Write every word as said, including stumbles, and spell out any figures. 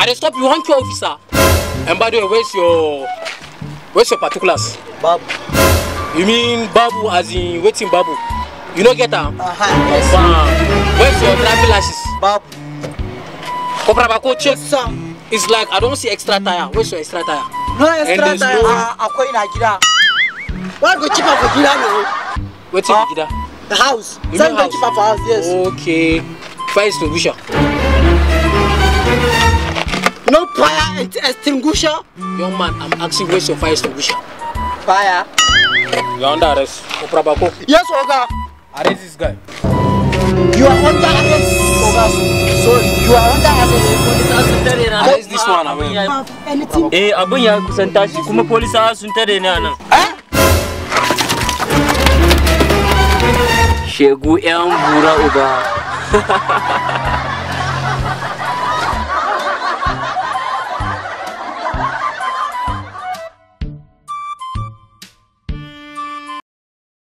I just stop you one Q officer. And by the way, where's your where's your particulars? Babu. You mean Babu as in waiting Babu? You don't get them? Uh-huh. Yes. Where's your driving license? Babu. Koprabako check. Yes, sir. It's like I don't see extra tire. Where's your extra tire? No extra tire. Akwai na gida. What go cheaper for gida no? What's in gida? The house. You Send mean go cheaper for house, yes. Okay. Fire extinguisher. No fire extinguisher. Young man, I'm asking where's your fire extinguisher? Fire. You're under arrest. Koprabako. Yes, Oga. Arrest this guy. You are under arrest, Oga. Sorry, you are under arrest. Arrest this one, I mean. Anything? Eh, abun ya kusan tashi kuma polisawa sun tare ni anan. Eh? Shegu yan bura uba.